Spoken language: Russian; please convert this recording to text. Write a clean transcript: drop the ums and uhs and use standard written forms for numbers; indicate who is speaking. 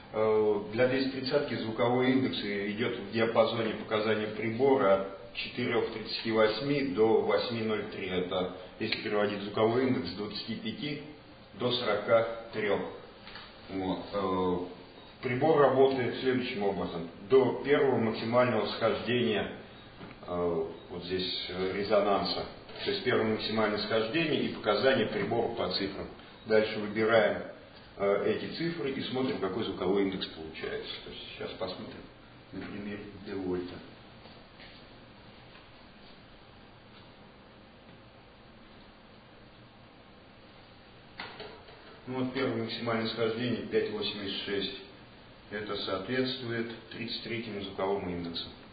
Speaker 1: Для 230 звуковой индекс идет в диапазоне показаний прибора от 4,38 до 8,03. Это, если переводить звуковой индекс, с 25 до 43. Вот. Прибор работает следующим образом. До первого максимального схождения, вот здесь резонанса, то есть первое максимальное схождение и показания прибора по цифрам. Дальше выбираем эти цифры и смотрим, какой звуковой индекс получается. То есть сейчас посмотрим на примере Девольта. Ну вот первое максимальное схождение 5,86. Это соответствует 33-му звуковому индексу.